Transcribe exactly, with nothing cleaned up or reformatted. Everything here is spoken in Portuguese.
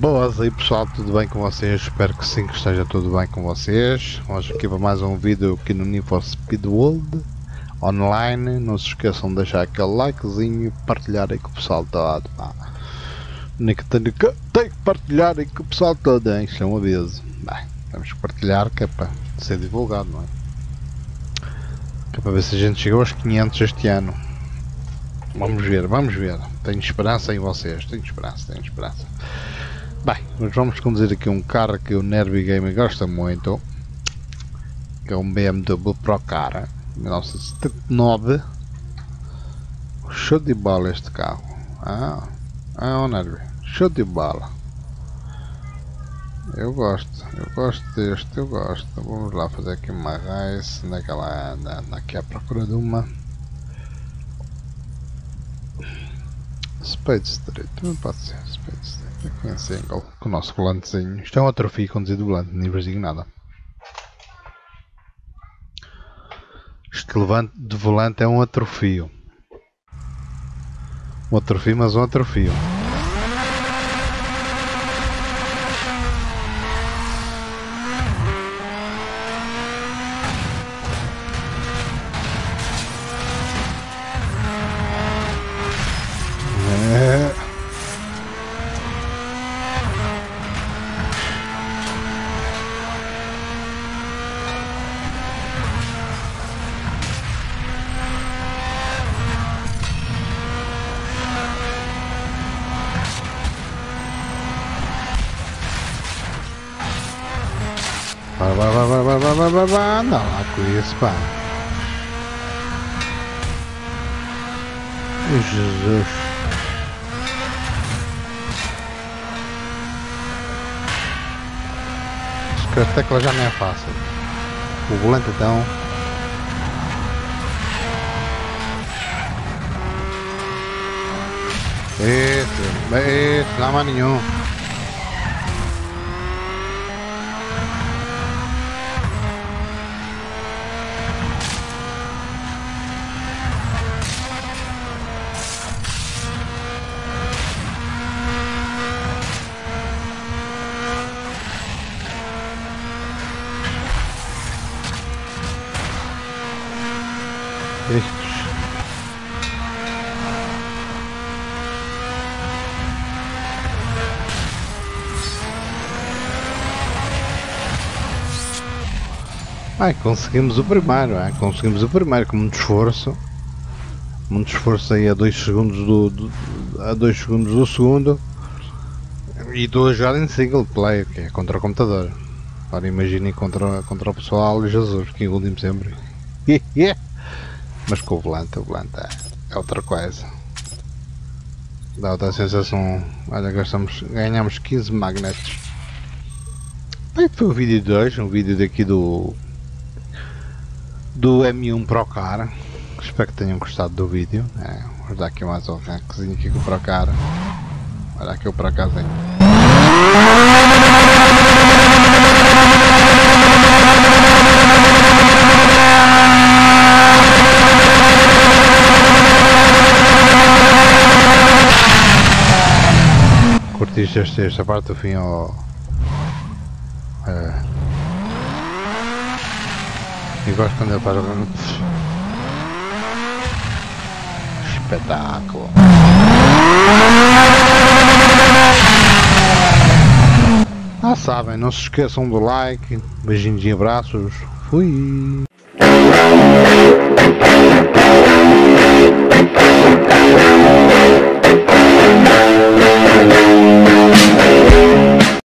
Boas aí pessoal, tudo bem com vocês? Espero que sim, que esteja tudo bem com vocês. Vamos aqui para mais um vídeo aqui no Need for Speed World Online. Não se esqueçam de deixar aquele likezinho e partilhar aí com o pessoal todo. Nem que tenho que, tenho que partilhar aí com o pessoal todo, hein? Isto é um aviso. Bem, temos que partilhar que é para ser divulgado, não é? Que é para ver se a gente chegou aos quinhentos este ano. Vamos ver, vamos ver. Tenho esperança em vocês, tenho esperança, tenho esperança. Bem, nós vamos conduzir aqui um carro que o Nerby Game gosta muito, que é um B M W Procar mil novecentos e setenta e nove. Show de bola este carro. Ah, ah, o Nerby, show de bola. Eu gosto, eu gosto deste, eu gosto. Vamos lá fazer aqui uma race. Onde é que ela anda? Anda aqui à procura de uma Speed Street, não pode ser Speed Street. Aqui em single, com o nosso volantezinho. Isto é um atrofio conduzido volante, nem vejo nada. Este levante de volante é um atrofio. Um atrofio, mas um atrofio. É. Vai, vai, vai, vai, vai, vai, vai, vai, vai, anda lá com isso, pá. Oh, Jesus. Acho que a tecla já não é fácil. O volante então. Isso, isso, não há mais nenhum. Estes. Ai, conseguimos o primeiro, é? Conseguimos o primeiro com muito esforço. Muito esforço aí a dois segundos do, do a dois segundos do segundo. E estou a jogar em single player, que é contra o computador. Agora imaginem contra, contra o pessoal, Jesus, que iludimos sempre. Mas com o volante, o volante é, é outra coisa. Dá outra sensação. Olha, gastamos, ganhamos quinze magnetos. Bem, foi o vídeo de hoje, um vídeo daqui do do M um Procar. Espero que tenham gostado do vídeo. É, vou dar aqui mais um rankzinho aqui com o Procar. Olha aqui o Procarzinho. Curtiste esta, esta parte do fim ao... É. E gosto quando ele faz o... Espetáculo! Ah, sabem, não se esqueçam do like, beijinhos e abraços, fui!